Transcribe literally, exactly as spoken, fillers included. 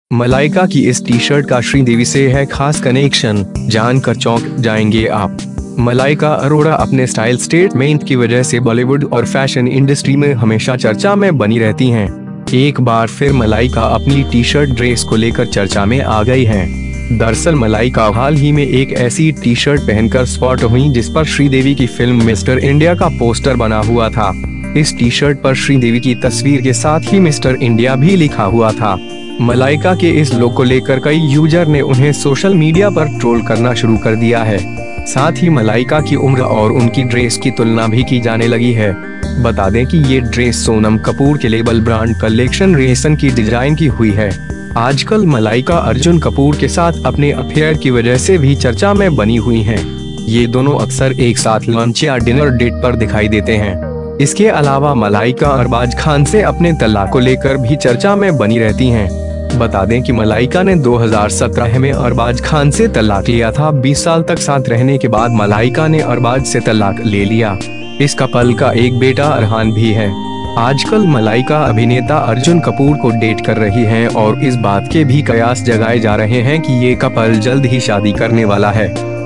मलाइका की इस T shirt का श्रीदेवी से है खास कनेक्शन, जानकर चौंक जाएंगे आप। मलाइका अरोड़ा अपने स्टाइल स्टेटमेंट की वजह से बॉलीवुड और फैशन इंडस्ट्री में हमेशा चर्चा में बनी रहती हैं। एक बार फिर मलाइका अपनी टी शर्ट ड्रेस को लेकर चर्चा में आ गई हैं। दरअसल मलाइका हाल ही में एक ऐसी टी शर्ट पहनकर स्पॉट हुई जिस पर श्रीदेवी की फिल्म मिस्टर इंडिया का पोस्टर बना हुआ था। इस टी शर्ट पर श्रीदेवी की तस्वीर के साथ ही मिस्टर इंडिया भी लिखा हुआ था। मलाइका के इस लुक को लेकर कई यूजर ने उन्हें सोशल मीडिया पर ट्रोल करना शुरू कर दिया है। साथ ही मलाइका की उम्र और उनकी ड्रेस की तुलना भी की जाने लगी है। बता दें कि ये ड्रेस सोनम कपूर के लेबल ब्रांड कलेक्शन रेसन की डिजाइन की हुई है। आजकल मलाइका अर्जुन कपूर के साथ अपने अफेयर की वजह से भी चर्चा में बनी हुई हैं। ये दोनों अक्सर एक साथ लंच या डिनर डेट पर दिखाई देते हैं। इसके अलावा मलाइका अरबाज खान से अपने तलाक को लेकर भी चर्चा में बनी रहती हैं। बता दें कि मलाइका ने दो हज़ार सत्रह में अरबाज खान से तलाक लिया था। बीस साल तक साथ रहने के बाद मलाइका ने अरबाज से तलाक ले लिया। इस कपल का एक बेटा अरहान भी है। आजकल मलाइका अभिनेता अर्जुन कपूर को डेट कर रही हैं और इस बात के भी कयास जगाए जा रहे हैं कि ये कपल जल्द ही शादी करने वाला है।